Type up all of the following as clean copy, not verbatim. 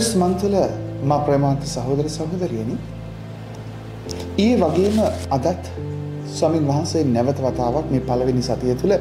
මන්තුල මා ප්‍රේමාන්ත සහෝදර සහෝදරියනි ඊ වගේම අදත් ස්වාමීන් වහන්සේ නැවත වතාවක් මේ පළවෙනි සතිය තුළ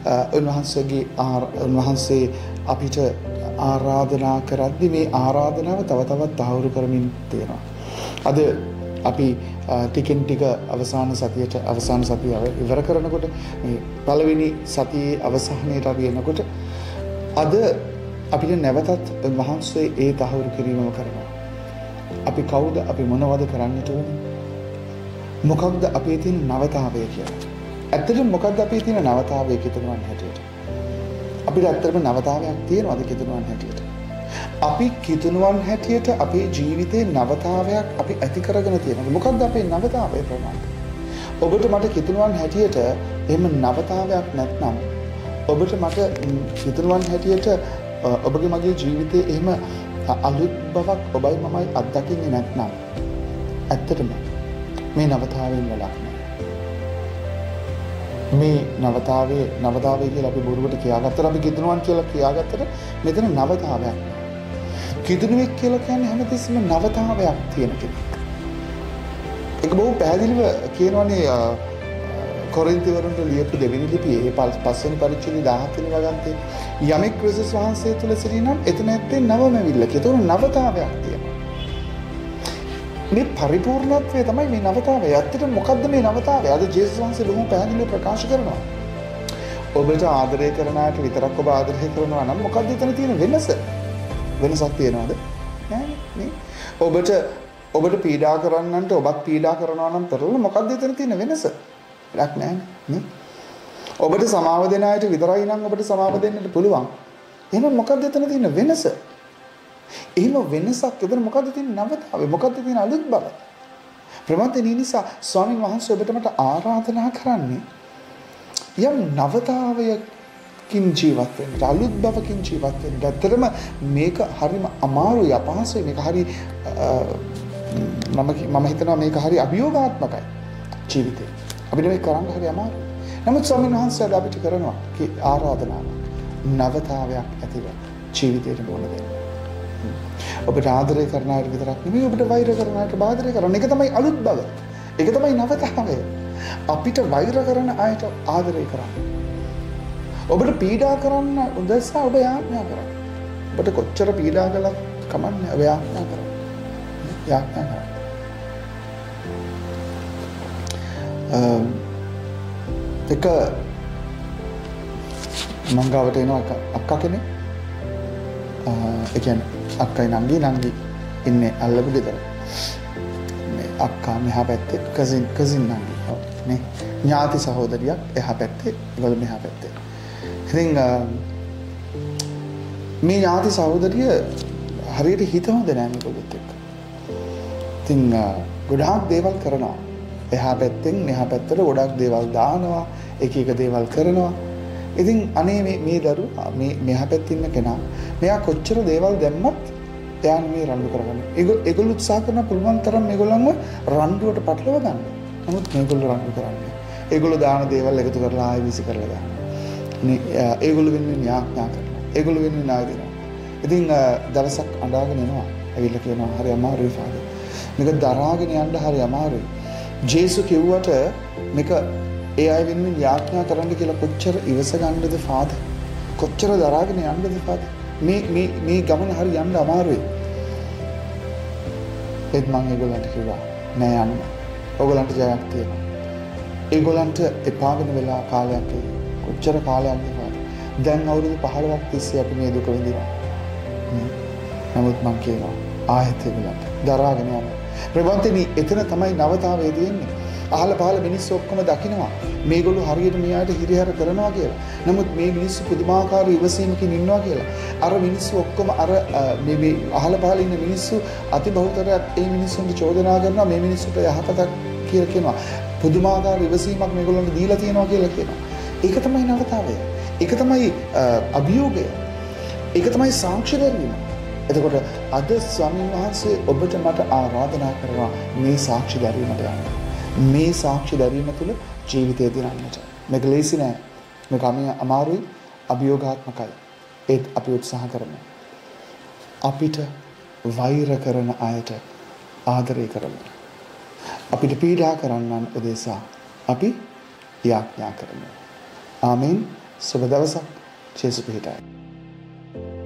උන්වහන්සේ අපිට ආරාධනා කරද්දී මේ ආරාධනාව තව තවත් තහවුරු කරමින් තියෙනවා. අද අපි ටිකෙන් ටික අවසාන සතිය ඉවර කරනකොට මේ පළවෙනි සතියේ අවසානයට අපි එනකොට අද අපිට නැවතත් උන්වහන්සේ ඒ තහවුරු කිරීමම කරනවා. අපි කවුද? අපි මොනවද කරන්නට ඕනේ? මොකක්ද අපේ තියෙන නවතාවය කියලා? ඇත්තටම මොකක්ද අපේ තියෙන නවතාවය කිතුණුවන් හැටියට? අපිට ඇත්තටම නවතාවයක් තියෙනවද කිතුණුවන් හැටියට? අපි කිතුණුවන් හැටියට අපේ ජීවිතේ නවතාවයක් අපි ඇති කරගෙන තියෙනවා. මොකක්ද අපේ නවතාවය ප්‍රමාණය? ඔබට මට කිතුණුවන් හැටියට එහෙම නවතාවයක් නැත්නම් ඔබට මට කිතුණුවන් හැටියට ඔබගේ මගේ ජීවිතේ එහෙම අලුත් බවක් ඔබයි මමයි අත්දකින්නේ නැත්නම් ඇත්තටම මේ නවතාවෙන් වැඩක් නැහැ. මේ නවතාවේ කියලා අපි බොරුවට කියාගත්තට අපි කිතුණුවන් කියලා කියාගත්තට මෙතන නවතාවයක් නැහැ. කිතුණුවෙක් කියලා කියන්නේ හැමතිස්සෙම නවතාවයක් තියෙන කෙනෙක්. ඒක බොහොම පැහැදිලිව කියනවනේ කොරින්තිවරුන්ට ලියපු දෙවෙනි ලිපියේ පස්වෙනි පරිච්ඡේදයේ 17 වෙනි වගන්තේ යමෙක් ක්‍රිස්තුස් වහන්සේ තුල සිටිනම් එතන ඇත්තේ නවමවිල්ලක. ඒක නවතාවයක් තියෙනවා. මේ පරිපූර්ණත්වය තමයි මේ නවතාවය. ඇත්තට මොකද්ද මේ නවතාවය? අද ජේසුස් වහන්සේ බොහොම පැහැදිලිව ප්‍රකාශ කරනවා. ඔබට ආදරය කරන අයට විතරක් ඔබ ආදරය කරනවා නම් මොකද්ද එතන තියෙන වෙනස? වෙනසක් තියෙනවද? නැහැ නේ. ඔබට පීඩා කරන්නන්ට ඔබත් පීඩා කරනවා නම් තරල මොකද්ද එතන තියෙන වෙනස? වැඩක් නැහැ නේ. ඔබට සමාව දෙන අයට විතරයි නම් ඔබට සමාව දෙන්නට පුළුවන්. එහෙනම් මොකද්ද එතන තියෙන වෙනස? එහෙම වෙනසක් එතන මොකද්ද තියෙන නවතාවය? මොකද්ද තියෙන අලුත් බව? ප්‍රමෝදනී නිසා ස්වාමීන් වහන්සේ ඔබට මට ආරාධනා කරන්නේ යම් නවතාවයකින් ජීවත් වෙන්න, අලුත් බවකින් ජීවත් වෙන්න. ඇත්තටම මේක හරිම අමාරුයි, අපහසුයි. මේක හරි මම හිතනවා මේක හරි අභියෝගාත්මකයි ජීවිතේ. අපිට මේක කරන්න හරි අමාරුයි. නමුත් ස්වාමීන් වහන්සේ අපිට කරනවා ආරාධනාවක්. නවතාවයක් ඇතිව ජීවිතයට බෝල දෙන්න. ඔබට ආදරය කරන අයට විතරක් නෙමෙයි ඔබට වෛර කරන අයට ආදරය කරන එක තමයි අලුත් බව. ඒක තමයි නවතාවය. අපිට වෛර කරන අයට ආදරය කරන්න. ඔබට පීඩා කරන්න උදෙසා ඔබ යාඥා කරන්න. ඔබට කොච්චර පීඩා කළත් කමන්නේ ඔබ යාඥා කරන්න. යාඥා කරන්න. එක මංගාවට එනවා අක්කා කෙනෙක්. ඒ කියන්නේ අක්කයි නංගි ඉන්නේ අල්ලපු ගෙදර. මේ අක්කා මෙහා පැත්තේ කසින් නංගි. නේ ඥාති සහෝදරියක් එහා පැත්තේ ඒගොල්ලෝ මෙහා පැත්තේ. ඉතින් මේ ඥාති සහෝදරිය හරියට හිත හොඳ නැහැ මේගොල්ලොත් එක්ක. ඉතින් ගොඩාක් දේවල් කරනවා. එහා පැත්තෙන් මෙහා පැත්තට ගොඩක් දේවල් දානවා, එක දේවල් කරනවා. ඉතින් අනේ මේ දරුවා මෙහා පැත්තේ ඉන්න කෙනා මෙයා කොච්චර දේවල් දැම්මත් එයා මේ රණ්ඩු කරගන්නේ. ඒගොල්ලෝ උත්සාහ කරන පුළුවන් තරම් මේගොල්ලන්ව රණ්ඩුවට පටලව ගන්න. නමුත් මේගොල්ලෝ රණ්ඩු කරන්නේ. ඒගොල්ලෝ දාන දේවල් එකතු කරලා ආයෙ විසි කරලා දානවා. ඒගොල්ලෝ වෙන්නේ න්‍යාඥා කරනවා. ඒගොල්ලෝ වෙන්නේ ණය දෙනවා. ඉතින් දවසක් අඬාගෙන එනවා. ඇවිල්ලා කියනවා හරි අමාරුයි ෆාදර්. මේක දරාගෙන යන්න හරි අමාරුයි. ජේසු කිව්වට මේක ඒ අය වෙනුවෙන් යාඥා කරන්න කියලා කොච්චර ඉවස ගන්නද ෆාදර්? කොච්චර දරාගෙන යන්නද ෆාදර්? මේ ගමන හරි යන්න අමාරුයි. ඒත් මම ඒගොල්ලන්ට කිව්වා නෑ යන්න. ඕගොල්ලන්ට ජයක් තියෙනවා. ඒගොල්ලන්ට එපා වෙන වෙලා කාලයක් කොච්චර කාලයක්ද ෆාදර්? දැන් අවුරුදු 15ක් තිස්සේ අපි මේ දුක විඳිනවා. නමුත් මම කියනවා ආයෙත් ඒගොල්ලන්ට දරාගෙන යන්න. ප්‍රවන්තනි එතන තමයි නවතාවය තියෙන්නේ. අහල පහල මිනිස්සු ඔක්කොම දකිනවා මේගොල්ලෝ හරියට මෙයාට හිරිහැර කරනවා කියලා. නමුත් මේ මිනිස්සු පුදුමාකාර ඉවසීමකින් ඉන්නවා කියලා. අර මිනිස්සු ඔක්කොම අර මේ අහල පහල ඉන්න මිනිස්සු අතිබහුතරයක් ඒ මිනිස්සුන්ට චෝදනා කරනවා මේ මිනිස්සුන්ට යහපතක් කියලා කියනවා. පුදුමාකාර ඉවසීමක් මේගොල්ලන්ට දීලා තියෙනවා කියලා කියනවා. ඒක තමයි නවතාවය. ඒක තමයි අභියෝගය. ඒක තමයි සාක්ෂි දැරීම. එතකොට අද ස්වාමීන් වහන්සේ ඔබට මට ආරාධනා කරනවා මේ සාක්ෂි දැරීමට යන්න. මේ සාක්ෂි දැරීම තුළ ජීවිතය දිනන්නට. මේක ලේසි නෑ. මේක අමාරුයි, අභියෝගාත්මකයි. ඒත් අපි උත්සාහ කරමු. අපිට වෛර කරන අයට ආදරය කරමු. අපිට පීඩා කරන්නන් උදෙසා අපි යාඥා කරමු. ආමේන්. සුබ දවසක්. ජේසුස් පිහිටයි.